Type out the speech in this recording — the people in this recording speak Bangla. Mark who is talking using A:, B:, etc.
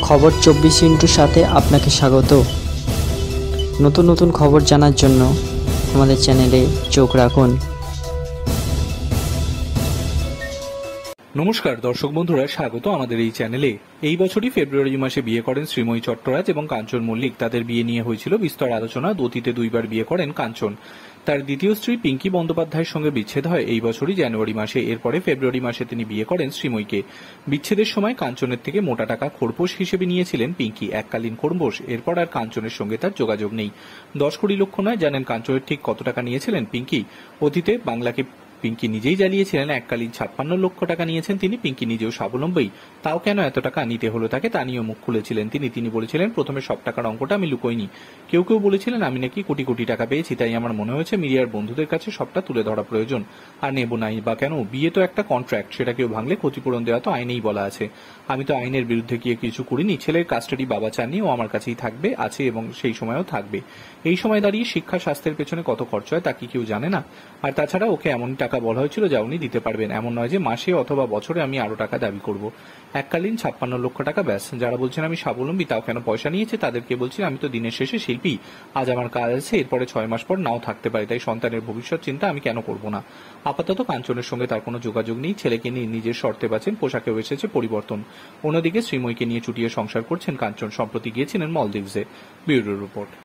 A: খবর 24 সাথে আপনাকে স্বাগত। নতুন নতুন খবর জানার জন্য আমাদের চ্যানেলে চোখ রাখুন।
B: নমস্কার দর্শক বন্ধুরা, স্বাগত আমাদের এই চ্যানেলে। এই বছরই ফেব্রুয়ারি মাসে বিয়ে করেন শ্রীময়ী চট্টরাজ এবং কাঞ্চন মল্লিক। তাদের বিয়ে নিয়ে হয়েছিল বিস্তর আলোচনা। অতীতে 2বার বিয়ে করেন কাঞ্চন। তার দ্বিতীয় স্ত্রী পিঙ্কি বন্দ্যোপাধ্যায়ের সঙ্গে বিচ্ছেদ হয় এই বছরই জানুয়ারি মাসে। এরপরে ফেব্রুয়ারি মাসে তিনি বিয়ে করেন শ্রীময়ীকে। বিচ্ছেদের সময় কাঞ্চনের থেকে মোটা টাকা খোরপোশ হিসেবে নিয়েছিলেন পিঙ্কি, এককালীন খোরপোশ। এরপর আর কাঞ্চনের সঙ্গে তার যোগাযোগ নেই। 10 কোটি লক্ষ নয়, জানেন কাঞ্চনের ঠিক কত টাকা নিয়েছিলেন পিঙ্কি? অতীতে বাংলাকে পিঙ্কি নিজেই জ্বালিয়েছিলেন। এককালীন 56 লক্ষ টাকা নিয়েছেন তিনি। পিঙ্কি নিজেও স্বাবলম্বী, তাও কেন এত টাকা নিতে হলো তাকে, তা নিয়েও মুখ খুলেছিলেন তিনি বলেছিলেন, প্রথমে সব টাকার অঙ্কটা আমি লুকোইনি। কেউ কেউ বলেছিলেন আমি নাকি কোটি কোটি টাকা পেয়েছি, তাই আমার মনে হয়েছে মিডিয়ার বন্ধুদের কাছে সবটা তুলে ধরা প্রয়োজন। আর নেব নাই বা কেন, বিয়ে তো একটা কন্ট্রাক্ট, সেটা কেউ ভাঙলে ক্ষতিপূরণ দেওয়া তো আইনেই বলা আছে। আমি তো আইনের বিরুদ্ধে গিয়ে কিছু করিনি। ছেলের কাস্টাডি বাবা চাননি, ও আমার কাছেই থাকবে, আছে এবং সেই সময়ও থাকবে। এই সময় দাঁড়িয়ে শিক্ষা স্বাস্থ্যের পেছনে কত খরচ হয় তা কি কেউ জানে না? আর তাছাড়া ওকে এমন টাকা বলা হয়েছিল যা উনি দিতে পারবেন। এমন নয় যে মাসে অথবা বছরে আমি আরো টাকা দাবি করব। এককালীন 56 লক্ষ টাকা ব্যাস। যারা বলছেন আমি স্বাবলম্বী, তাও কেন পয়সা নিয়েছে তাদেরকে বলছি, আমি তো দিনের শেষে শিল্পী। আজ আমার কাজ আছে, এরপরে 6 মাস পর নাও থাকতে পারে, তাই সন্তানের ভবিষ্যৎ চিন্তা আমি কেন করব না? আপাতত কাঞ্চনের সঙ্গে তার কোনো যোগাযোগ নেই। ছেলেকে নিয়ে নিজের শর্তে বাঁচেন, পোশাকেও এসেছে পরিবর্তন। অন্যদিকে শ্রীময়ীকে নিয়ে চুটিয়ে সংসার করছেন কাঞ্চন। সম্প্রতি গিয়েছিলেন মলদ্বীপসে। Bureau report.